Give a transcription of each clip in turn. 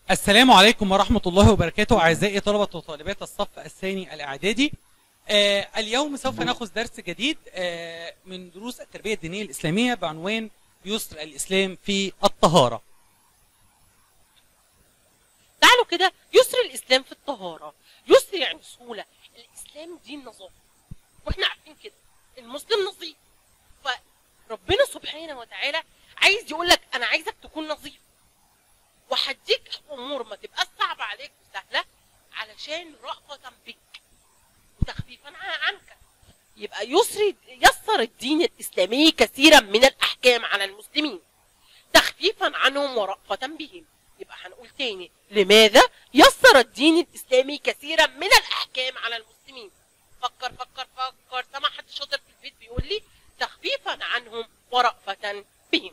السلام عليكم ورحمة الله وبركاته أعزائي طلبة وطالبات الصف الثاني الإعدادي. اليوم سوف نأخذ درس جديد من دروس التربية الدينية الإسلامية بعنوان يسر الإسلام في الطهارة. تعالوا كده، يسر الإسلام في الطهارة. يسر يعني سهولة. الإسلام دين نظافة، وإحنا عارفين كده المسلم نظيف، فربنا سبحانه وتعالى عايز يقول لك أنا عايزك تكون نظيف، وهديك أمور ما تبقاش صعبة عليك وسهلة علشان رأفة بك وتخفيفا عنك. يبقى يسر الدين الإسلامي كثيرا من الأحكام على المسلمين تخفيفا عنهم ورأفة بهم. يبقى هنقول تاني، لماذا يسر الدين الإسلامي كثيرا من الأحكام على المسلمين؟ فكر فكر فكر. سمع حد شاطر في البيت بيقول لي تخفيفا عنهم ورأفة بهم.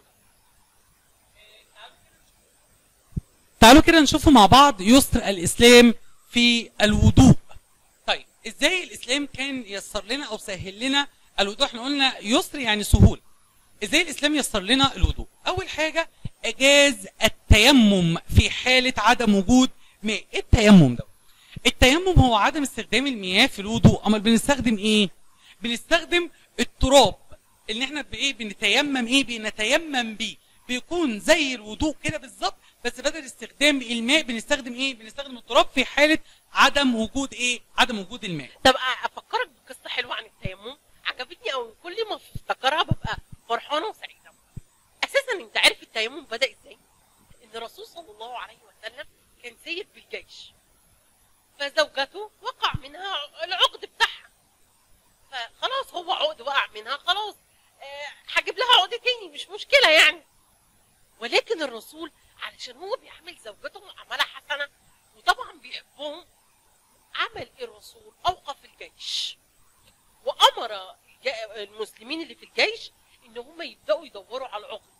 تعالوا كده نشوفوا مع بعض يسر الإسلام في الوضوء. طيب ازاي الإسلام كان يسر لنا أو سهل لنا الوضوء؟ احنا قلنا يسر يعني سهولة. ازاي الإسلام يسر لنا الوضوء؟ أول حاجة أجاز التيمم في حالة عدم وجود ماء. ايه التيمم ده؟ التيمم هو عدم استخدام المياه في الوضوء. أمال بنستخدم ايه؟ بنستخدم التراب اللي احنا بنتيمم بنتيمم بيه، بيكون زي الوضوء كده بالظبط، بس بدل استخدام الماء بنستخدم بنستخدم التراب في حالة عدم وجود عدم وجود الماء. طب افكرك بقصة حلوة عن التيمم عجبتني قوي، كل ما افتكرها ببقى فرحانة وسعيدة. اساسا انت عارف التيمم بدأ ازاي؟ ان الرسول صلى الله عليه وسلم كان سيد بالجيش، فزوجته وقع منها العقد بتاعها، فخلاص هو عقد وقع منها، خلاص هجيب لها عقد تاني مش مشكلة يعني. ولكن الرسول علشان هو بيعمل زوجته معاملة حسنة وطبعا بيحبهم، عمل الرسول أوقف الجيش وأمر المسلمين اللي في الجيش إن هم يبدأوا يدوروا على العقد.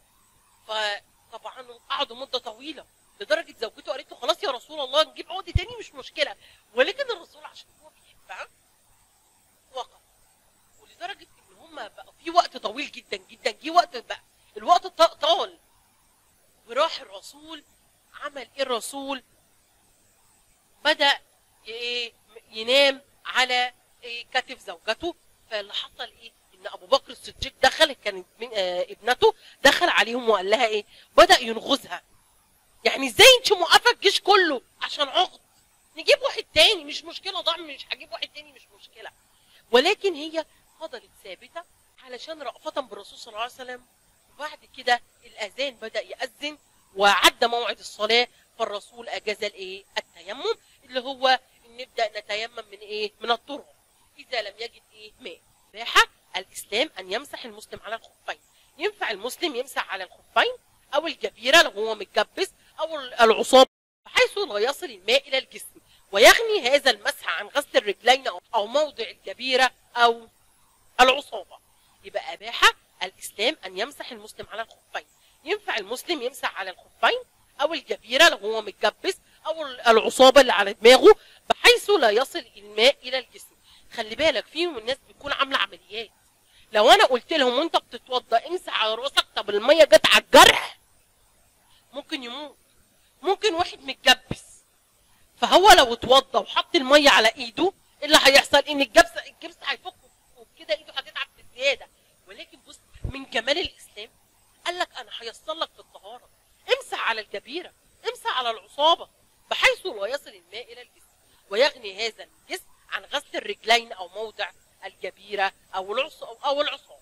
فطبعا قعدوا مدة طويلة لدرجة زوجته قالت له خلاص يا رسول الله نجيب عقد تاني مش مشكلة، ولكن الرسول عشان هو بيحبها وقف. ولدرجة إن هم بقى في وقت طويل جدا جدا، جه وقت بقى الوقت طال، وراح الرسول عمل الرسول بدأ ينام على كتف زوجته. فاللي حصل ان ابو بكر الصديق دخل، كانت من ابنته، دخل عليهم وقال لها بدأ ينغزها. يعني ازاي انت موقفه الجيش كله عشان عقد؟ نجيب واحد تاني مش مشكله، ضاع مش هجيب واحد تاني مش مشكله. ولكن هي فضلت ثابته علشان رأفة بالرسول صلى الله عليه وسلم. وبعد كده الاذان بدأ يأذن وعدى موعد الصلاه، فالرسول اجاز التيمم، اللي هو نبدأ نتيمم من من الطرق اذا لم يجد ماء. باح الاسلام ان يمسح المسلم على الخفين. ينفع المسلم يمسح على الخفين او الجبيره لو هو متجبس او العصابه بحيث لا يصل الماء الى الجسم، ويغني هذا المسح عن غسل الرجلين او موضع الجبيره او العصابه. يبقى اباح الاسلام ان يمسح المسلم على الخفين. ينفع المسلم يمسح على الخفين او الجبيره لو هو متجبس او العصابه اللي على دماغه بحيث لا يصل الماء الى الجسم. خلي بالك فيهم الناس بتكون عامله عمليات، لو انا قلت لهم وانت بتتوضا امسح على راسك، طب الميه جت على الجرح ممكن يموت. ممكن واحد متجبس فهو لو اتوضا وحط الميه على ايده، اللي هيحصل ان الجبس هيفك وكده ايده هتتعب بزياده. ولكن بص من جمال الاسلام قال لك انا هيسر لك في الطهاره، امسح على الجبيره، امسح على العصابه بحيث لا يصل الماء الى الجسم، ويغني هذا الجسم عن غسل الرجلين او موضع الجبيره او العصابه.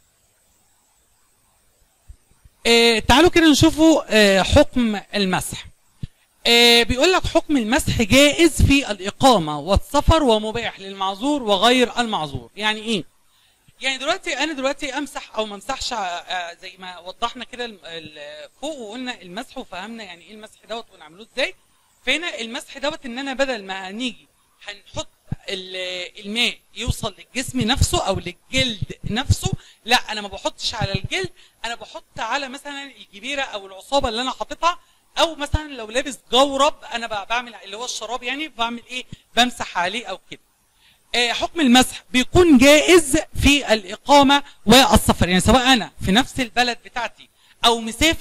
تعالوا كده نشوفوا حكم المسح. بيقول لك حكم المسح جائز في الإقامة والسفر ومباح للمعذور وغير المعذور. يعني ايه؟ يعني انا دلوقتي امسح او ما امسحش، زي ما وضحنا كده فوق وقلنا المسح وفهمنا يعني ايه المسح دوت ونعملوه ازاي. فهنا المسح دوت ان انا بدل ما هنيجي هنحط الماء يوصل للجسم نفسه او للجلد نفسه، لا انا ما بحطش على الجلد، انا بحط على مثلا الجبيره او العصابه اللي انا حاططها، او مثلا لو لابس جورب انا بعمل اللي هو الشراب، يعني بعمل بمسح عليه او كده. حكم المسح بيكون جائز في الإقامة والسفر، يعني سواء أنا في نفس البلد بتاعتي أو مسافر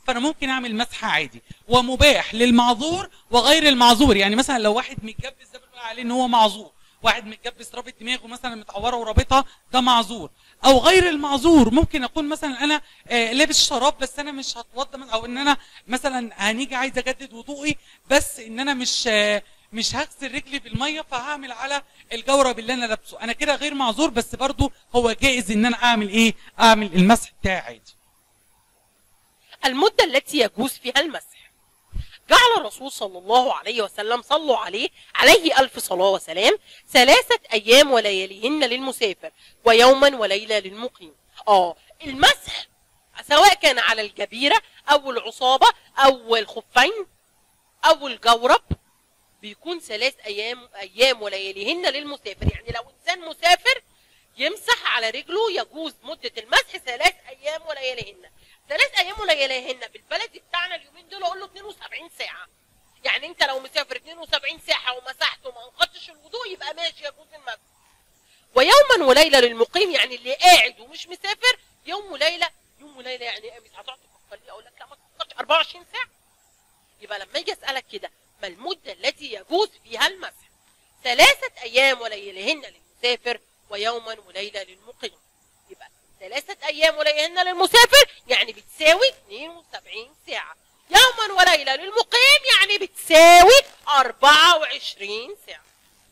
فانا ممكن اعمل مسح عادي، ومباح للمعذور وغير المعذور. يعني مثلا لو واحد متجبس ده بنقول عليه ان هو معذور، واحد متجبس رابط دماغه مثلا متعوره ورابطها ده معذور. او غير المعذور ممكن اكون مثلا انا لابس شراب بس انا مش هتوضى، او ان انا مثلا هنيجي عايز اجدد وضوئي بس ان انا مش هغسل رجلي بالميه فهعمل على الجورب اللي انا لابسه، انا كده غير معذور، بس برضو هو جائز ان انا اعمل ايه؟ اعمل المسح بتاعي عادي. المدة التي يجوز فيها المسح. جعل الرسول صلى الله عليه وسلم، صلوا عليه ألف صلاة وسلام، 3 أيام ولياليهن للمسافر، ويوما وليلة للمقيم. المسح سواء كان على الجبيرة أو العصابة أو الخفين أو الجورب بيكون 3 أيام ولياليهن للمسافر. يعني لو إنسان مسافر يمسح على رجله يجوز مدة المسح 3 أيام ولياليهن. 3 أيام ولياليهن بالبلد بتاعنا اليومين دول اقول له 72 ساعة. يعني انت لو مسافر 72 ساعة ومسحت وما انقضتش الوضوء يبقى ماشي يجوز المسح. ويوما وليلة للمقيم، يعني اللي قاعد ومش مسافر يوم وليلة. يوم وليلة يعني ايه؟ مش هتقعد تفكر لي اقول لك لا ما تفكرش 24 ساعة. يبقى لما اجي اسالك كده ما المدة التي يجوز فيها المسح؟ 3 أيام ولياليهن للمسافر ويوما وليلة للمقيم. يبقى 3 أيام ولياليهن للمسافر يعني بتساوي 72 ساعة. يوما وليلة للمقيم يعني بتساوي 24 ساعة.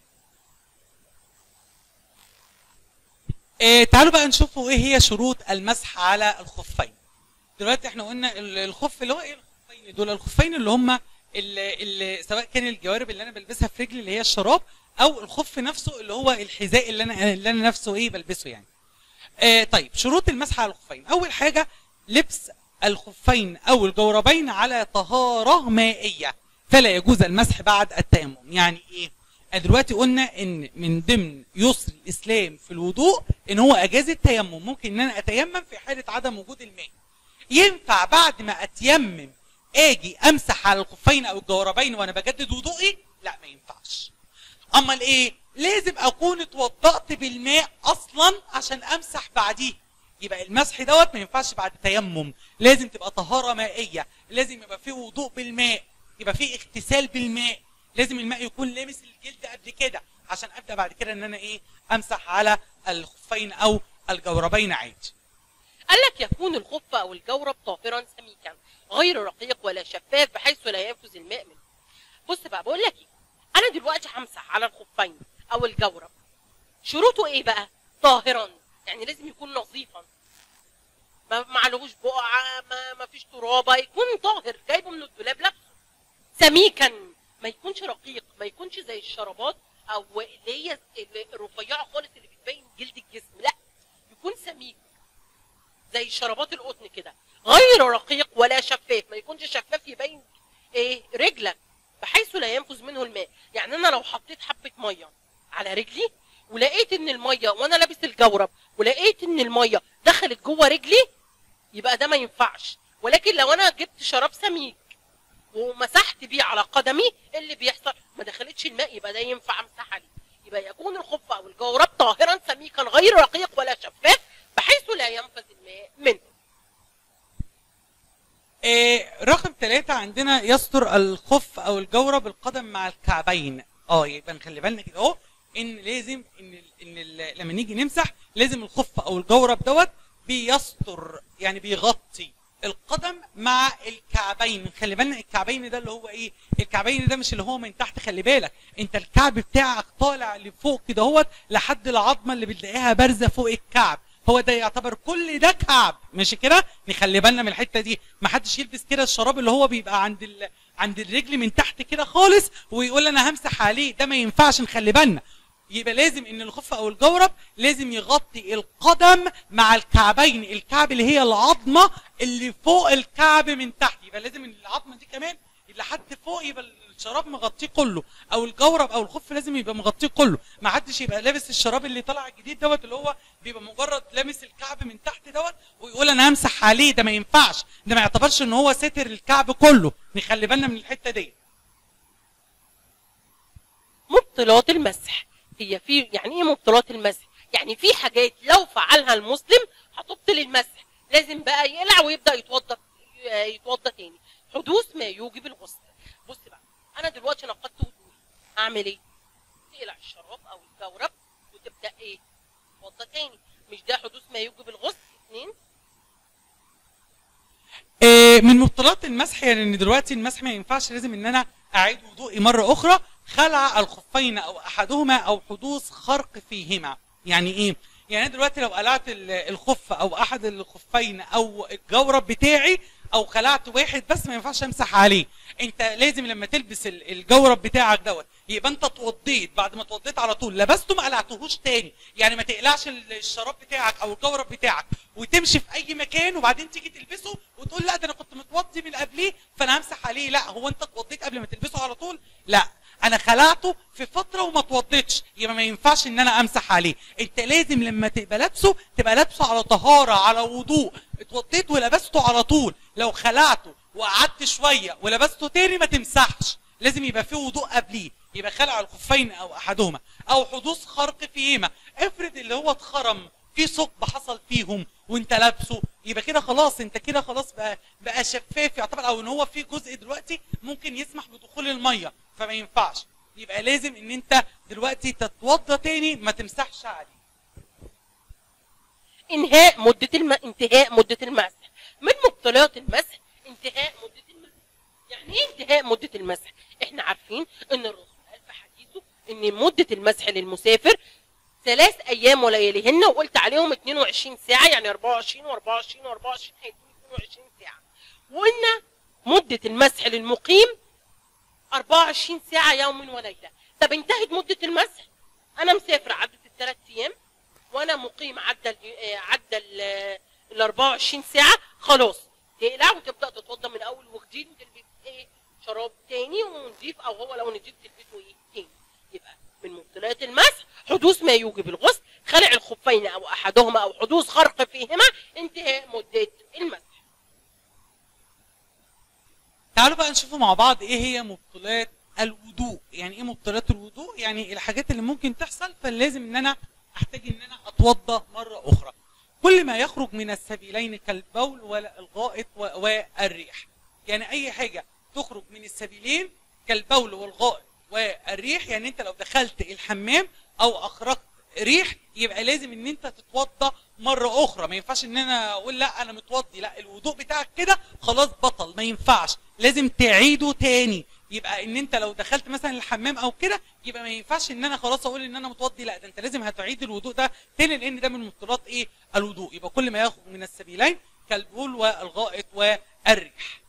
تعالوا بقى نشوفوا ايه هي شروط المسح على الخفين. دلوقتي احنا قلنا الخف اللي هو ايه؟ الخفين دول الخفين اللي هم اللي سواء كان الجوارب اللي انا بلبسها في رجلي اللي هي الشراب، او الخف نفسه اللي هو الحذاء اللي انا نفسه ايه بلبسه يعني. طيب شروط المسح على الخفين. اول حاجه لبس الخفين او الجوربين على طهاره مائيه، فلا يجوز المسح بعد التيمم. يعني ايه؟ دلوقتي قلنا ان من ضمن يسر الاسلام في الوضوء ان هو اجاز التيمم. ممكن ان انا اتيمم في حاله عدم وجود الماء. ينفع بعد ما اتيمم اجي امسح على الخفين او الجوربين وانا بجدد وضوئي؟ لا ما ينفعش. امال ايه؟ لازم اكون اتوضأت بالماء اصلا عشان امسح بعديه. يبقى المسح دوت ما ينفعش بعد تيمم، لازم تبقى طهاره مائيه، لازم يبقى فيه وضوء بالماء، يبقى فيه اغتسال بالماء، لازم الماء يكون لامس الجلد قبل كده عشان ابدا بعد كده ان انا ايه؟ امسح على الخفين او الجوربين عادي. قال لك يكون الخف او الجورب طاهرا سميكا غير رقيق ولا شفاف بحيث لا ينفذ الماء منه. بص بقى بقول لك ايه؟ انا دلوقتي همسح على الخفين او الجورب، شروطه ايه بقى؟ طاهرا، يعني لازم يكون نظيفا، ما معلهوش بقعه، ما فيش ترابه، يكون طاهر جايبه من الدولاب لابسه. سميكا، ما يكونش رقيق، ما يكونش زي الشرابات او اللي هي الرفيعه خالص اللي بتبين جلد الجسم، لا يكون سميك زي شرابات القطن كده. غير رقيق ولا شفاف، ما يكونش شفاف يبين ايه؟ رجلك، بحيث لا ينفذ منه الماء. يعني انا لو حطيت حبه ميه على رجلي ولقيت ان الميه وانا لابس الجورب ولقيت ان الميه دخلت جوه رجلي يبقى ده ما ينفعش. ولكن لو انا جبت شراب سميك ومسحت بيه على قدمي اللي بيحصل ما دخلتش الماء يبقى ده ينفع امسح عليه. يبقى يكون الخف او الجورب طاهرا سميكا غير رقيق ولا شفاف بحيث لا ينفذ الماء منه. رقم 3 عندنا يستر الخف او الجورب القدم مع الكعبين. يبقى نخلي بالنا كده اهو ان لازم لما نيجي نمسح لازم الخف او الجورب دوت بيستر، يعني بيغطي القدم مع الكعبين. خلي بالنا الكعبين ده اللي هو ايه؟ الكعبين ده مش اللي هو من تحت، خلي بالك انت الكعب بتاعك طالع لفوق كده اهوت لحد العظمه اللي بتلاقيها بارزه فوق الكعب، هو ده يعتبر كل ده كعب، ماشي كده؟ نخلي بالنا من الحته دي، ما حدش يلبس كده الشراب اللي هو بيبقى عند الرجل من تحت كده خالص ويقول انا همسح عليه، ده ما ينفعش، نخلي بالنا. يبقى لازم ان الخف او الجورب لازم يغطي القدم مع الكعبين، الكعب اللي هي العظمه اللي فوق الكعب من تحت، يبقى لازم ان العظمه دي كمان لحد فوق يبقى الشراب مغطيه كله، او الجورب او الخف لازم يبقى مغطيه كله، ما حدش يبقى لابس الشراب اللي طالع الجديد دوت اللي هو بيبقى مجرد لامس الكعب من تحت دوت ويقول انا همسح عليه، ده ما ينفعش، ده ما يعتبرش ان هو ساتر الكعب كله، نخلي بالنا من الحته دي. مبطلات المسح هي يعني ايه مبطلات المسح؟ يعني في حاجات لو فعلها المسلم هتبطل المسح، لازم بقى يقلع ويبدا يتوضا يتوضى تاني. حدوث ما يوجب الغسل. بص بقى، انا دلوقتي نقضت وضوءي، اعمل ايه؟ تقلع الشراب او الجورب وتبدا ايه؟ تتوضى تاني. مش ده حدوث ما يوجب الغسل؟ 2. من مبطلات المسح، يعني ان دلوقتي المسح ما ينفعش، لازم ان انا اعيد وضوئي مره اخرى، خلع الخفين او احدهما او حدوث خرق فيهما. يعني ايه؟ يعني انا دلوقتي لو قلعت الخف او احد الخفين او الجورب بتاعي او خلعت واحد بس، ما ينفعش امسح عليه. انت لازم لما تلبس الجورب بتاعك دوت يبقى انت اتوضيت، بعد ما اتوضيت على طول لبسته، ما قلعتهوش تاني. يعني ما تقلعش الشراب بتاعك او الجورب بتاعك وتمشي في اي مكان وبعدين تيجي تلبسه وتقول لا ده انا كنت متوضي من قبليه فانا همسح عليه. لا، هو انت اتوضيت قبل ما تلبسه على طول؟ لا، انا خلعته في فتره وما اتوضيتش، يبقى ما ينفعش ان انا امسح عليه. انت لازم لما تبقى لابسه تبقى لابسه على طهاره، على وضوء، اتوضيت ولبسته على طول. لو خلعته وقعدت شويه ولبسته تاني ما تمسحش، لازم يبقى فيه وضوء قبليه، يبقى خلع الخفين او احدهما او حدوث خرق فيهما. افرض اللي هو اتخرم في ثقب حصل فيهم وانت لابسه، يبقى كده خلاص، انت كده خلاص بقى شفاف يعتبر، او ان هو في جزء دلوقتي ممكن يسمح بدخول الميه، فما ينفعش. يبقى لازم ان انت دلوقتي تتوضى تاني، ما تمسحش عليه. انتهاء مده المسح. من مبطلات المسح انتهاء مده المسح. يعني ايه انتهاء مده المسح؟ احنا عارفين ان الرسول قال في حديثه ان مده المسح للمسافر 3 أيام ولياليهن، وقلت عليهم 22 ساعة، يعني 24 و24 و24 هيدوني 22 ساعة. وقلنا مدة المسح للمقيم 24 ساعة يوم وليلة. طب انتهت مدة المسح، أنا مسافر عدت ال3 أيام وأنا مقيم عدى ال 24 ساعة، خلاص تقلع وتبدأ تتوضى من أول وجديد وتلبس إيه؟ شراب تاني ونضيف، أو هو لو نضيف تلبسه إيه؟ تاني. يبقى من مبطلات المسح حدوث ما يوجب الغسل، خلع الخفين او احدهما او حدوث خرق فيهما، انتهاء مدة المسح. تعالوا بقى نشوفوا مع بعض ايه هي مبطلات الوضوء. يعني ايه مبطلات الوضوء؟ يعني الحاجات اللي ممكن تحصل فلازم ان انا احتاج ان انا اتوضى مرة اخرى. كل ما يخرج من السبيلين كالبول والغائط والريح. يعني اي حاجة تخرج من السبيلين كالبول والغائط والريح، يعني انت لو دخلت الحمام او اخرجت ريح يبقى لازم ان انت تتوضى مره اخرى. ما ينفعش ان انا اقول لا انا متوضي، لا، الوضوء بتاعك كده خلاص بطل، ما ينفعش، لازم تعيده تاني. يبقى ان انت لو دخلت مثلا الحمام او كده يبقى ما ينفعش ان انا خلاص اقول ان انا متوضي، لا، ده انت لازم هتعيد الوضوء ده تاني، لان ده من مبطلات ايه؟ الوضوء. يبقى كل ما يخرج من السبيلين كالبول والغائط والريح.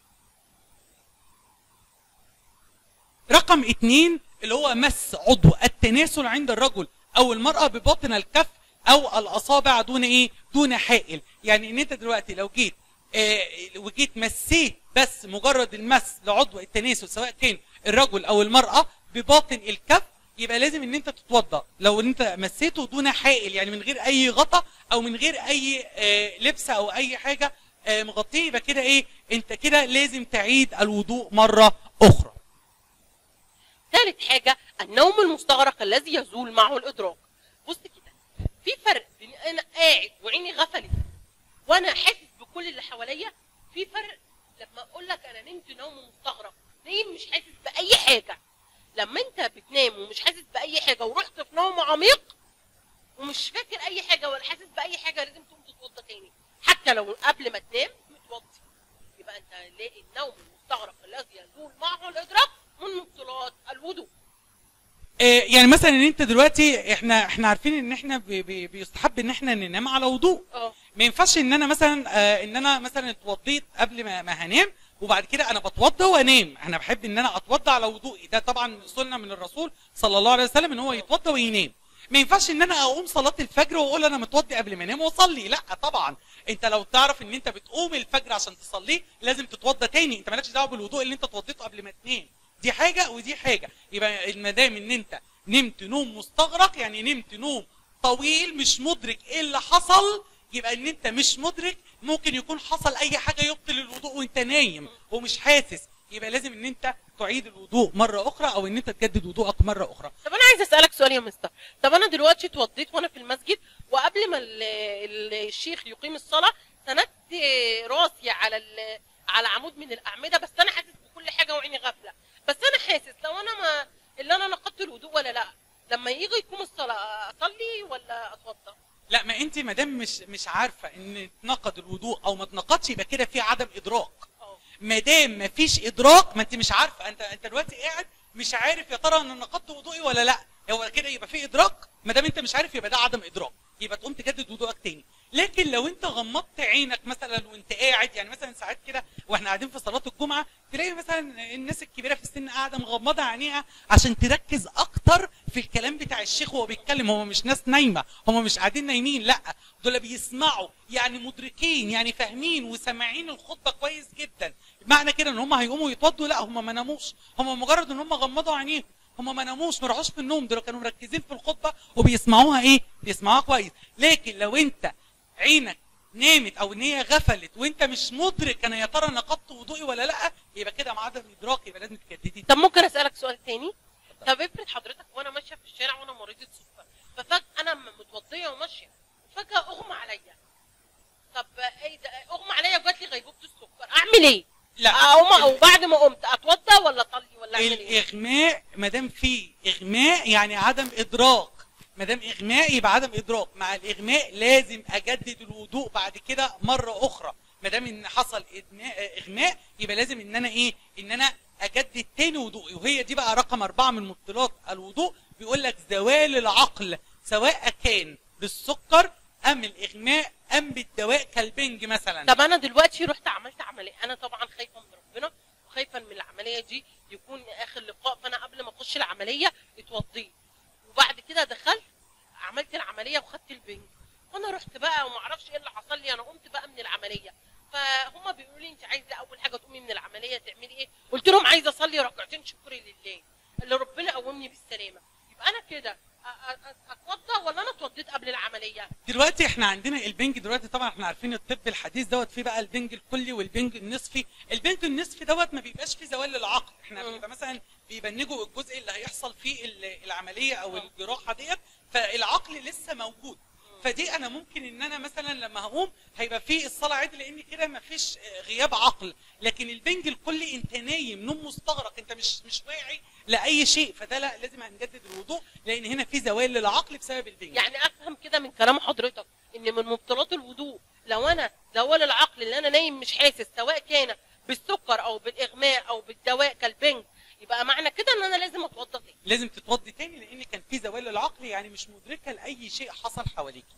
رقم 2 اللي هو مس عضو التناسل عند الرجل او المرأة بباطن الكف او الاصابع دون ايه؟ دون حائل. يعني ان انت دلوقتي لو جيت وجيت مسيت بس مجرد المس لعضو التناسل سواء كان الرجل او المرأة بباطن الكف، يبقى لازم ان انت تتوضا. لو انت مسيته دون حائل، يعني من غير اي غطا او من غير اي لبسه او اي حاجه مغطيه، يبقى كده ايه؟ انت كده لازم تعيد الوضوء مره اخرى. ثالث حاجة النوم المستغرق الذي يزول معه الإدراك. بص كده، في فرق بين أنا قاعد وعيني غفلت وأنا حاسس بكل اللي حواليا، في فرق لما أقول لك أنا نمت نوم مستغرق، نايم مش حاسس بأي حاجة. لما أنت بتنام ومش حاسس بأي حاجة ورحت في نوم عميق ومش فاكر أي حاجة ولا حاسس بأي حاجة، لازم تقوم تتوضى تاني حتى لو قبل ما تنام متوضي. يبقى أنت هنلاقي النوم المستغرق الذي يزول معه الإدراك من مبطلات الوضوء. يعني مثلا ان انت دلوقتي احنا عارفين ان احنا بيستحب ان احنا ننام على وضوء. ما ينفعش ان انا مثلا اتوضيت قبل ما هنام وبعد كده انا بتوضى وانام. انا بحب ان انا اتوضى على وضوئي، ده طبعا سنه من الرسول صلى الله عليه وسلم ان هو يتوضى وينام. ما ينفعش ان انا اقوم صلاه الفجر واقول انا متوضي قبل ما انام واصلي، لا طبعا. انت لو تعرف ان انت بتقوم الفجر عشان تصليه لازم تتوضى تاني، انت مالكش دعوه بالوضوء اللي انت اتوضيته قبل ما تنام. دي حاجه ودي حاجه. يبقى ما دام ان انت نمت نوم مستغرق، يعني نمت نوم طويل مش مدرك ايه اللي حصل، يبقى ان انت مش مدرك، ممكن يكون حصل اي حاجه يبطل الوضوء وانت نايم ومش حاسس، يبقى لازم ان انت تعيد الوضوء مره اخرى او ان انت تجدد وضوءك مره اخرى. طب انا عايز اسالك سؤال يا مستر، طب انا دلوقتي اتوضيت وانا في المسجد وقبل ما الشيخ يقيم الصلاه سندت راسي على عمود من الاعمده، بس انا حاسس بكل حاجه وعيني غافله. بس انا حاسس لو انا ما اللي انا نقضت الوضوء ولا لا، لما يجي يقوم الصلاه اصلي ولا اتوضى؟ لا، ما انت ما دام مش عارفه ان اتنقض الوضوء او ما اتنقضش، يبقى كده في عدم ادراك. ما دام ما فيش ادراك، ما انت مش عارفه، انت دلوقتي قاعد مش عارف يا ترى انا نقضت وضوئي ولا لا، هو كده يبقى في ادراك. ما دام انت مش عارف يبقى ده عدم ادراك، يبقى تقوم تجدد وضوءك تاني. لكن لو انت غمضت عينك مثلا وانت قاعد، يعني مثلا ساعات كده واحنا قاعدين في صلاه الجمعه تلاقي مثلا الناس الكبيره في السن قاعده مغمضه عينيها عشان تركز اكتر في الكلام بتاع الشيخ وهو بيتكلم. هم مش ناس نايمه، هم مش قاعدين نايمين، لا دول بيسمعوا، يعني مدركين، يعني فاهمين وسامعين الخطبه كويس جدا. معنى كده ان هم هيقوموا يتوضوا؟ لا، هم ما ناموش، هم مجرد ان هم غمضوا عينيهم، هم ما ناموش، ما راحوش في النوم، دول كانوا مركزين في الخطبه وبيسمعوها ايه؟ بيسمعوها كويس. لكن لو انت عينك نامت او ان هي غفلت وانت مش مدرك انا يا ترى نقضت وضوئي ولا لا، يبقى كده مع عدم ادراك، يبقى لازم تجددي. طب ممكن اسالك سؤال تاني؟ طب افرض حضرتك وانا ماشيه في الشارع وانا مريضه سكر، ففجاه انا متوضيه وماشيه وفجاه اغمى عليا. طب ايه ده؟ اغمى عليا وجات لي غيبوبه السكر، اعمل ايه؟ لا، او بعد ما قمت اتوضى ولا اصلي ولا اعمل ايه؟ الاغماء ما دام في اغماء يعني عدم ادراك، ما دام اغماء يبقى عدم ادراك. مع الاغماء لازم اجدد الوضوء بعد كده مره اخرى. ما دام ان حصل اغماء يبقى لازم ان انا ايه؟ ان انا اجدد تاني وضوئي. وهي دي بقى رقم 4 من مبطلات الوضوء، بيقول لك زوال العقل سواء كان بالسكر ام الاغماء ام بالدواء كالبنج مثلا. طب انا دلوقتي رحت عملت عمليه، انا طبعا خايفه من ربنا وخايفه من العمليه دي يكون اخر لقاء، فانا قبل ما اخش العمليه اتوضيت وبعد كده دخلت عملت العمليه وخدت البنج، وانا رحت بقى وما اعرفش ايه اللي حصل لي. انا قمت بقى من العمليه، فهم بيقولوا لي انت عايزه اول حاجه تقومي من العمليه تعملي ايه؟ قلت لهم عايزه اصلي ركعتين شكر لله اللي ربنا قومني بالسلامه. يبقى انا كده اتوضى ولا انا اتوضيت قبل العمليه؟ دلوقتي احنا عندنا البنج دلوقتي، طبعا احنا عارفين الطب الحديث دوت فيه بقى البنج الكلي والبنج النصفي. البنج النصفي دوت ما بيبقاش فيه زوال للعقل، احنا بيبقى مثلا بيبنجوا الجزء اللي هيحصل فيه العمليه او الجراحه ديت، فالعقل لسه موجود. فدي انا ممكن ان انا مثلا لما هقوم هيبقى في الصلاه عدل لان كده ما فيش غياب عقل. لكن البنج الكلي انت نايم نوم مستغرق، انت مش واعي لاي شيء، فده لا، لازم هنجدد الوضوء لان هنا في زوال للعقل بسبب البنج. يعني افهم كده من كلام حضرتك ان من مبطلات الوضوء لو انا زوال العقل اللي انا نايم مش حاسس، سواء كان بالسكر او بالاغماء او بالدواء كالبنج، يبقى معنى كده ان انا لازم اتوضى تاني. لازم تتوضي تاني لان كان في زوال للعقل، يعني مش مدركه لاي شيء حصل حواليكي.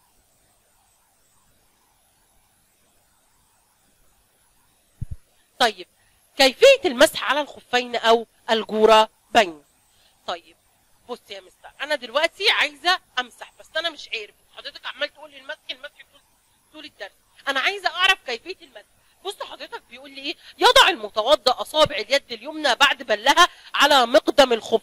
طيب كيفيه المسح على الخفين او الجوربين؟ طيب بص يا مستر، انا دلوقتي عايزه امسح بس انا مش عارف، حضرتك عمال تقول لي المسح طول الدرس، انا عايزه اعرف كيفيه المسح. بص حضرتك بيقول لي ايه؟ يضع المتوضئ اصابع اليد اليمنى بعد بلها على مقدم الخف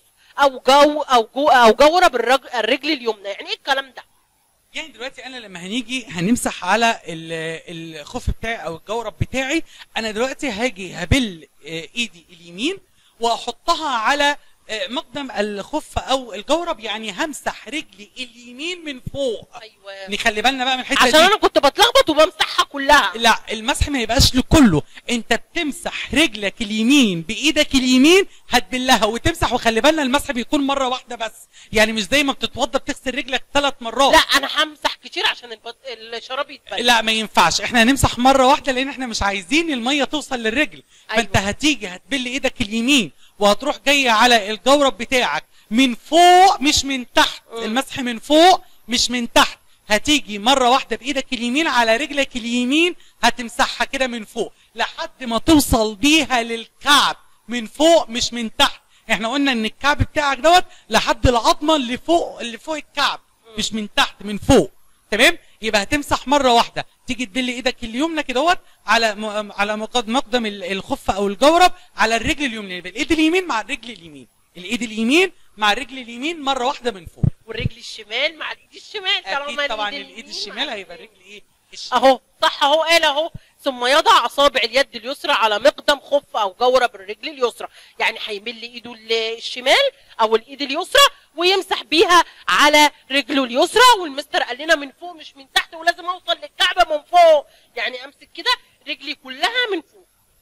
او جورب الرجل اليمنى. يعني ايه الكلام ده؟ يعني دلوقتي انا لما هنيجي هنمسح على الخف بتاعي او الجورب بتاعي، انا دلوقتي هاجي هبل ايدي اليمين واحطها على مقدم الخف او الجورب، يعني همسح رجلي اليمين من فوق. ايوه، نخلي بالنا بقى من الحته عشان دي، انا كنت بتلخبط وبمسحها كلها. لا المسح ما يبقاش لكله، انت بتمسح رجلك اليمين بايدك اليمين هتبلها وتمسح. وخلي بالنا المسح بيكون مره واحده بس، يعني مش زي ما بتتوضى بتغسل رجلك 3 مرات. لا انا همسح كتير عشان الشراب يتبل. لا ما ينفعش، احنا هنمسح مره واحده لان احنا مش عايزين الميه توصل للرجل. أيوة. فانت هتيجي هتبل ايدك اليمين وهتروح جايه على الجورب بتاعك من فوق مش من تحت. المسح من فوق مش من تحت. هتيجي مره واحده بايدك اليمين على رجلك اليمين هتمسحها كده من فوق لحد ما توصل بيها للكعب من فوق مش من تحت. احنا قلنا ان الكعب بتاعك دوت لحد العظمه اللي فوق الكعب، مش من تحت، من فوق. تمام؟ يبقى هتمسح مره واحده، تيجي تبل ايدك اليمنى كده دوت على مقدم الخف او الجورب على الرجل اليمنى. يبقى الايد اليمين مع الرجل اليمين، الايد اليمين مع الرجل اليمين مره واحده من فوق، والرجل الشمال مع الايد الشمال. اكيد طبعا الايد الشمال هيبقى الرجل ايه؟ الشمال. اهو صح اهو، قال اهو ثم يضع اصابع اليد اليسرى على مقدم خف او جورب الرجل اليسرى. يعني هيمل ايده الشمال او الايد اليسرى ويمسح بيها على رجله اليسرى. والمستر قال لنا من فوق مش من تحت، ولازم اوصل للكعبه من فوق، يعني امسك كده رجلي كلها من فوق.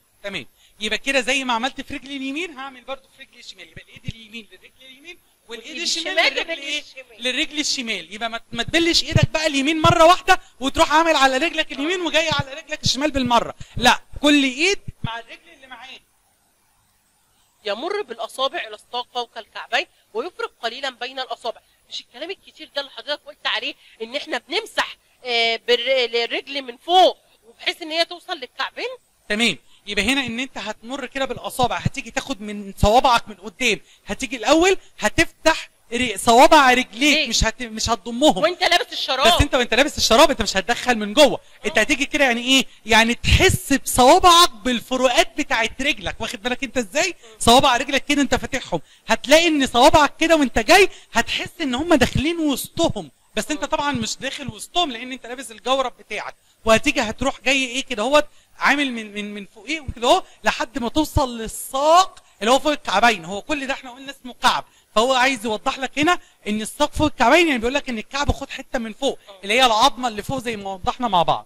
كده زي ما عملت في رجلي اليمين هعمل برضو في رجلي الشمال، يبقى الايد اليمين للرجل اليمين والايد الشمال للرجل ايه؟ للرجل الشمال. يبقى ما تبلش ايدك بقى اليمين مره واحده وتروح عامل على رجلك اليمين وجاي على رجلك الشمال بالمره، لا، كل ايد مع الرجل اللي معاه. يمر بالاصابع الى الساق فوق الكعبين ويفرق قليلا بين الاصابع. مش الكلام الكتير ده اللي حضرتك قلت عليه ان احنا بنمسح بالرجل من فوق وبحيث ان هي توصل للكعبين؟ تمام. يبقى هنا ان انت هتمر كده بالاصابع، هتيجي تاخد من صوابعك من قدام، هتيجي الاول هتفتح صوابع رجليك، مش هتضمهم وانت لابس الشراب. بس انت وانت لابس الشراب انت مش هتدخل من جوه، انت هتيجي كده يعني ايه؟ يعني تحس بصوابعك بالفروقات بتاعت رجلك، واخد بالك انت ازاي؟ صوابع رجلك كده انت فاتحهم، هتلاقي ان صوابعك كده وانت جاي هتحس ان هم داخلين وسطهم، بس انت طبعا مش داخل وسطهم لان انت لابس الجورب بتاعك، وهتيجي هتروح جاي ايه كده اهوت عامل من فوقيه وكده اهو لحد ما توصل للساق اللي هو فوق الكعبين. هو كل ده احنا قلنا اسمه كعب، فهو عايز يوضح لك هنا ان الساق فوق الكعبين، يعني بيقول لك ان الكعب خد حته من فوق اللي هي العظمه اللي فوق زي ما وضحنا مع بعض.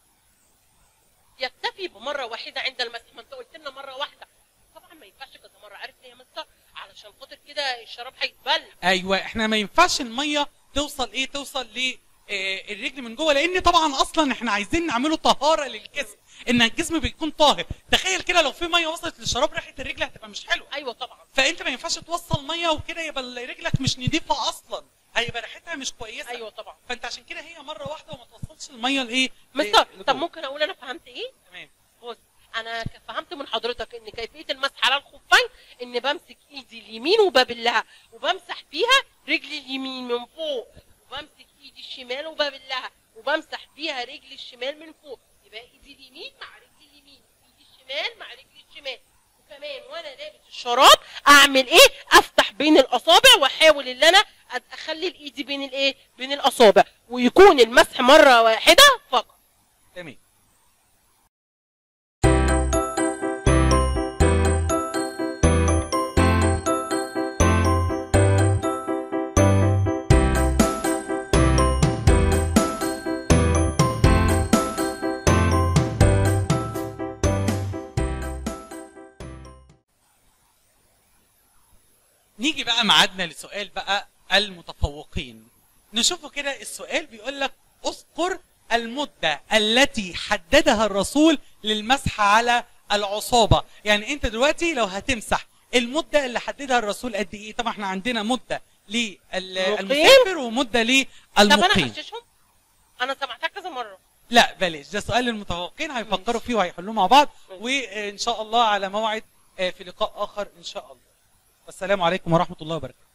يكتفي بمره واحده عند المسح، ما انت قلت لنا مره واحده، طبعا ما ينفعش كذا مره، عارف ليه يا مستر؟ علشان خاطر كده الشراب هيتبل. ايوه، احنا ما ينفعش الميه توصل الرجل من جوه، لان طبعا اصلا احنا عايزين نعمله طهاره للجسم، ان الجسم بيكون طاهر. تخيل كده لو في ميه وصلت للشراب ريحه الرجل هتبقى مش حلوه. ايوه طبعا. فانت ما ينفعش توصل ميه وكده يبقى رجلك مش نظيفه اصلا، هيبقى ريحتها مش كويسه. ايوه طبعا. فانت عشان كده هي مره واحده وما توصلش الميه لايه؟ مستر طب ممكن اقول انا فهمت ايه؟ تمام. بص، انا فهمت من حضرتك ان كيفيه المسح على الخفين ان بمسك ايدي اليمين وببلها وبمسح فيها رجلي اليمين من فوق، وبمسك ايدي الشمال وببلها وبمسح فيها رجلي الشمال من فوق، يبقى ايدي اليمين مع رجلي اليمين، ايدي الشمال مع رجلي الشمال. وكمان وانا لابس الشراب اعمل ايه؟ افتح بين الاصابع واحاول ان انا اخلي الايدي بين الايه؟ بين الاصابع، ويكون المسح مره واحده فقط. تمام. نيجي بقى ميعادنا لسؤال بقى المتفوقين. نشوفوا كده السؤال بيقول لك اذكر المدة التي حددها الرسول للمسح على العصابة. يعني انت دلوقتي لو هتمسح المدة اللي حددها الرسول قد ايه؟ طبعا احنا عندنا مدة للمسافر ومدة للمقيم. طب انا هغششهم؟ انا سمعتها كذا مرة. لا بلاش، ده سؤال للمتفوقين هيفكروا فيه وهيحلوه مع بعض، وان شاء الله على موعد في لقاء اخر ان شاء الله. والسلام عليكم ورحمة الله وبركاته.